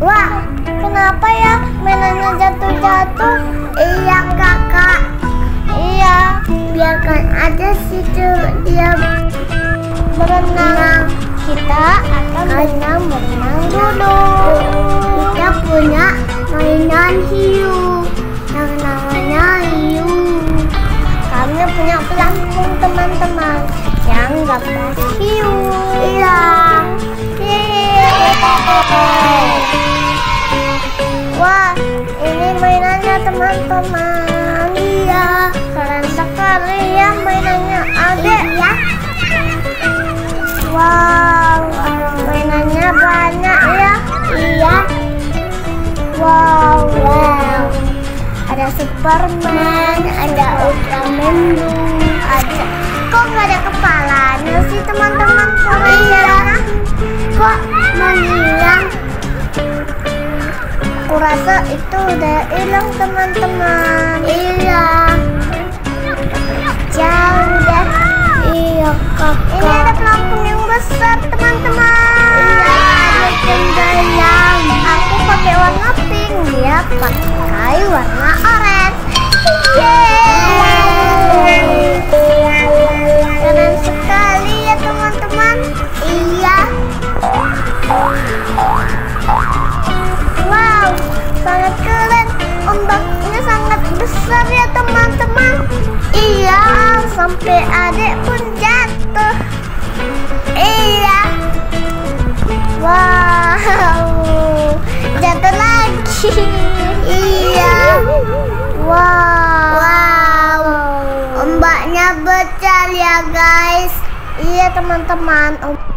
Wah, kenapa ya mainannya jatuh-jatuh? Iya kakak. Iya, biarkan aja situ dia berenang. Kita akan berenang dulu. Kita punya mainan hiu yang namanya hiu. Kami punya pelampung teman-teman yang gambar hiu. Iya. Wah, ini mainannya teman-teman. Iya, keren sekali ya mainannya Adek. Iya. Wow, mainannya banyak ya. Iya. Wow. Ada Superman, ada Ultraman, ada. Kok nggak ada kepalanya sih teman-teman? Iya. Kok menghilang? Aku rasa itu udah hilang teman-teman. Iya. Jauh deh. Iya kakak. Ini ada pelampung yang besar teman-teman. Iya, ada tenggelam. Aku pakai warna pink, dia pakai warna orange. Yeay. Keren sekali ya teman-teman. Iya. Wow, sangat keren. Ombaknya sangat besar ya teman-teman. Iya, sampai Adek pun jatuh. Iya. Wow, jatuh lagi. Iya. Wow. Ombaknya besar ya guys. Iya teman-teman.